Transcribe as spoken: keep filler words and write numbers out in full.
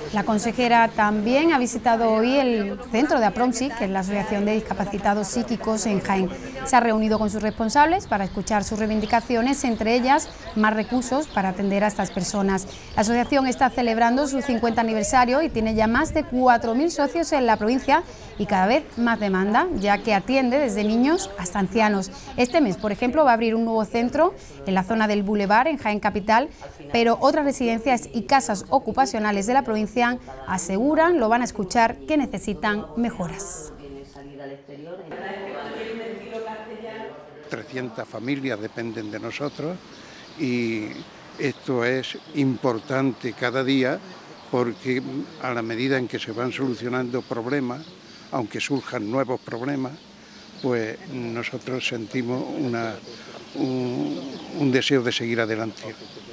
La consejera también ha visitado hoy el centro de APROMSI, que es la Asociación de Discapacitados Psíquicos en Jaén. Se ha reunido con sus responsables para escuchar sus reivindicaciones, entre ellas más recursos para atender a estas personas. La asociación está celebrando su cincuenta aniversario y tiene ya más de cuatro mil socios en la provincia y cada vez más demanda, ya que atiende desde niños hasta ancianos. Este mes, por ejemplo, va a abrir un nuevo centro en la zona del Boulevard, en Jaén Capital, pero otras residencias y casas ocupacionales de la provincia aseguran, lo van a escuchar, que necesitan mejoras. trescientas familias dependen de nosotros y esto es importante cada día porque a la medida en que se van solucionando problemas, aunque surjan nuevos problemas, pues nosotros sentimos una, un, un deseo de seguir adelante.